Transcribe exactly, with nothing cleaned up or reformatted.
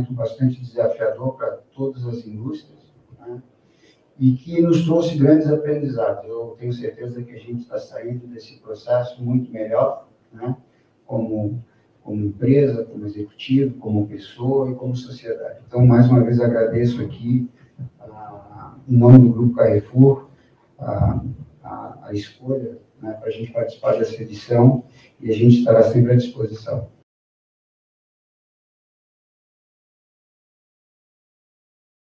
momento bastante desafiador para todas as indústrias, né? E que nos trouxe grandes aprendizados. Eu tenho certeza que a gente está saindo desse processo muito melhor, né? Como, como empresa, como executivo, como pessoa e como sociedade. Então, mais uma vez, agradeço aqui, ah, em nome do Grupo Carrefour, a, a, a escolha, né, para a gente participar dessa edição, e a gente estará sempre à disposição.